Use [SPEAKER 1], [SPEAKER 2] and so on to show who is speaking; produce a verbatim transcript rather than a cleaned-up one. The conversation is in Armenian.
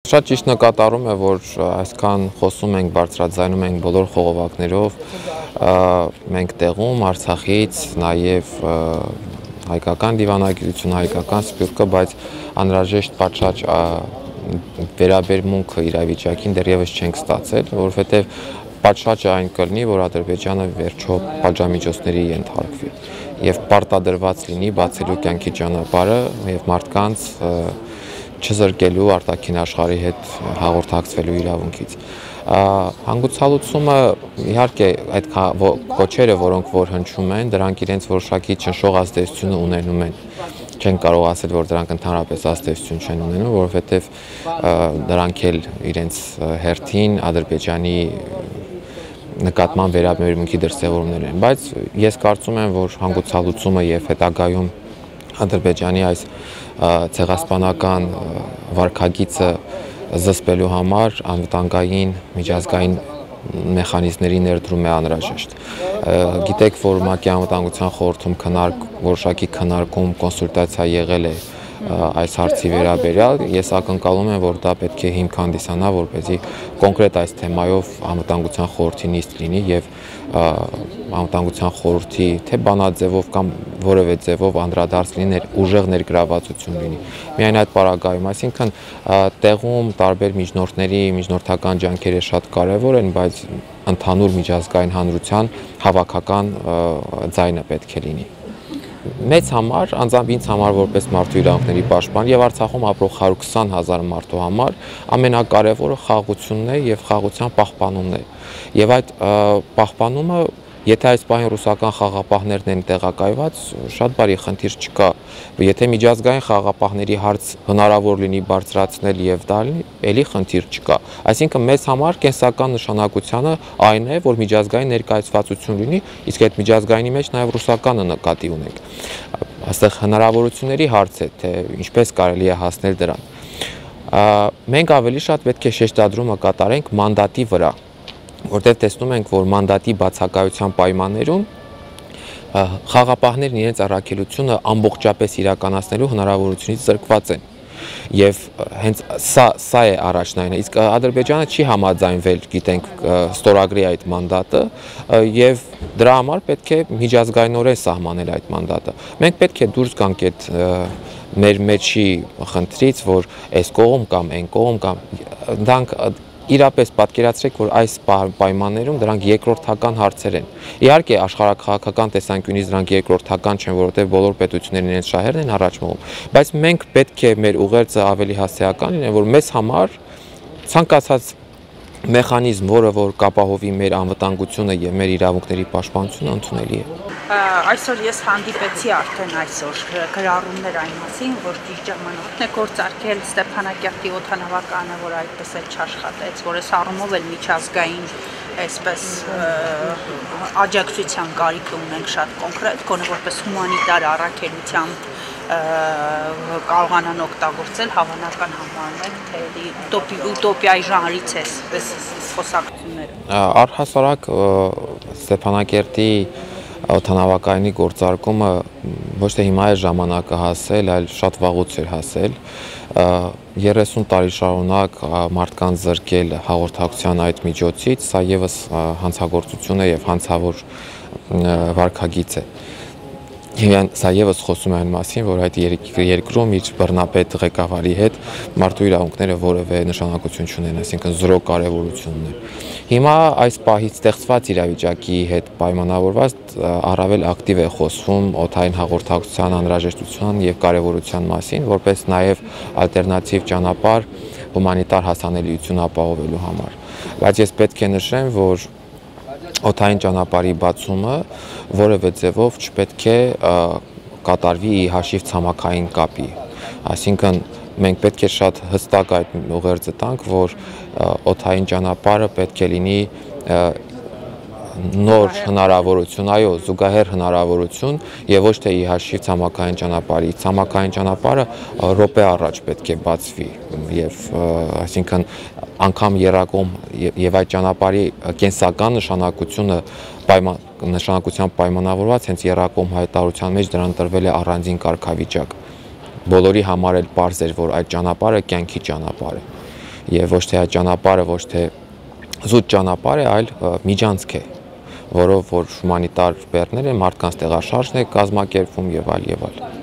[SPEAKER 1] Շատ ճիշտ նկատառում է, որ այսքան խոսում ենք, բարձրաձայնում ենք բոլոր խողովակներով, մենք տեղում Արցախից, նաև հայկական դիվանագիտությունը, հայկական սփյուռքը, բայց անհրաժեշտ պատշաճ վերաբերմունքը իրավիճակին դեռևս չենք ստացել, որովհետև պատշաճը այն կլինի, որ Ադրբեջանը վերջո պատժամիջոցների ենթարկվի եւ պարտադրված լինի բացելու կյանքի ճանապարհը եւ մարդկանց չզրկելու արտաքին աշխարհի հետ հաղորդակցվելու իրավունքից։ Հանգուցալուծումը իհարկե այդ կոչերը, որոնք որ հնչում են, դրանք իրենց որոշակի ճնշող ազդեցություն ունենում են։ Չեն կարող ասել, որ դրանք ընդհանրապես ազդեցություն չեն ունենում, որովհետև դրանք էլ իրենց հերթին Ադրբեջանի նկատմամբ վերաբերմունքի դրսևորումներ են, բայց ես կարծում եմ, որ հանգուցալուծումը եւ հետագայում Ադրբեջանի այս ցեղասպանական վարքագիծը զսպելու համար անվտանգային միջազգային մեխանիզմների ներդրում է անհրաժեշտ։ Գիտեք, որ ՄԱԿ-ի անվտանգության խորհրդում որոշակի քննարկում, կոնսուլտացիա եղել է այս հարցի վերաբերյալ, ես ակնկալում եմ, որ դա պետք է հիմք հանդիսանա, որպեսզի կոնկրետ այս թեմայով անվտանգության խորհրդի նիստ լինի եւ անվտանգության խորհրդի թե բանաձևով կամ որևէ ձևով անդրադարձ լինի, ուժեղ ներգրավվածություն լինի։ Միայն այդ պարագայում, այսինքն տեղում տարբեր միջնորդների, միջնորդական ջանքերը շատ կարեւոր են, բայց ընդհանուր միջազգային հանրության հավաքական ձայնը պետք է լինի։ Մեծ համար, անձամբ ինձ համար որպես մարդու իրավունքների պաշտպան եւ Արցախում ապրող հարյուր քսան հազար մարդու համար ամենակարևորը խաղաղությունն է եւ խաղաղության պահպանումն է։ Եվ այդ պահպանումը, եթե այս պահին ռուսական խաղաղապահներն են տեղակայված, շատ բարի խնդիր չկա։ Եթե միջազգային խաղաղապահների հարց հնարավոր լինի բարձրացնել եւ դա լինի, ելի խնդիր չկա։ Այսինքն մեզ համար կենսական նշանակությունը այն է, որ միջազգային ներկայացվածություն լինի, իսկ այդ միջազգայինի մեջ նաեւ ռուսականը նկատի ունենք։ Այստեղ հնարավորությունների հարց է, թե ինչպես կարելի է հասնել դրան։ Մենք ավելի շատ պետք է շեշտադրումը կատարենք մանդատի վրա, որտեղ տեսնում ենք, որ մանդատի բացակայության պայմաններում խաղաղապահներն իրենց առաքելությունը ամբողջապես իրականացնելու հնարավորությունից զրկված են։ Եվ հենց սա սա է առաջնայինը, իսկ Ադրբեջանը չի համաձայնվել, գիտենք, ստորագրի այդ մանդատը եւ դրա համար պետք է միջազգայինորեն սահմանել այդ մանդատը։ Մենք պետք է դուրս գանք այդ մեր մեջի խնդրից, որ այս կողմ կամ այն կողմ կամ դրանք իրապես պատկերացրեք, որ այս պայմաններում դրանք երկրորդական հարցեր են։ Իհարկե աշխարհաքաղաքական տեսանկյունից դրանք երկրորդական չեն, որովհետև բոլոր պետություններն իրենց շահերն են առաջ մղում, բայց մենք պետք է մեր ուղերձը ավելի հասարակական լինեն, որ մեզ համար ցանկացած մեխանիզմ, որը որ կապահովի մեր անվտանգությունը եւ մեր իրավունքների պաշտպանությունը, ընդունելի է։
[SPEAKER 2] Այսօր ես հանդիպեցի արդեն այսօր գրառումներ այն մասին, որ ճիշտ ժամանակն է գործարկել Ստեփանակերտի օդանավականը, որ այդպես էլ չաշխատեց, որ այս առումով էլ միջազգային այսպես աջակցության կարիք ունենք շատ կոնկրետ, գոնե որպես հումանիտար առաքելությամբ կարողանան օգտագործել, հավանական համարում թե ուտոպիայի ժանրից է այս խոսակցությունները։
[SPEAKER 1] Առհասարակ Ստեփանակերտի օդանավակայանի գործարկումը ոչ թե հիմա է ժամանակը հասել, այլ շատ վաղուց էր հասել։ երեսուն տարի շարունակ մարդկանց զրկել հաղորդակցության այդ միջոցից, սա եւս հանցագործություն է եւ հանցավոր վարքագիծ է։ Եվ սա եւս խոսում է այն մասին, որ այդ երկրում իր բռնապետ ղեկավարի հետ մարդու իրավունքները որևէ նշանակություն չունեն, այսինքն զրո կարևորություն ունեն։ Հիմա այս պահից ստեղծված իրավիճակի հետ պայմանավորված առավել ակտիվ է խոսվում օդային հաղորդակցության անհրաժեշտության եւ կարեւորության մասին, որպես նաեւ ալտերնատիվ ճանապարհ հումանիտար հասանելիություն ապահովելու համար։ Բայց ես պետք է նշեմ, որ օդային ճանապարհի բացումը որևէ ձևով չպետք է կատարվի ի հաշիվ ցամաքային կապի։ Այսինքն մենք պետք է շատ հստակ այդ ուղերձը տանք, որ օդային ճանապարհը պետք է լինի նոր հնարավորություն, այո, զուգահեռ հնարավորություն եւ ոչ թե ի հաշիվ ցամաքային ճանապարհի։ Ցամաքային ճանապարհը րոպե առաջ պետք է բացվի եւ այսինքն անգամ երակոմ եւ այդ ճանապարհի կենսական նշանակությունը նշանակությամբ պայմանավորված հենց երակոմ հայտարարության մեջ դրան տրվել է առանձին կարգավիճակ։ Բոլորի համար էլ պարզ էր, որ այդ ճանապարհը կյանքի ճանապարհ է։ եւ ոչ թե այդ ճանապարհը ոչ թե զուտ ճանապարհ է, այլ միջանցք է, որով որ հումանիտար բեռները մարդկանց տեղաշարժն է կազմակերպվում եւ այլ եւ այլ։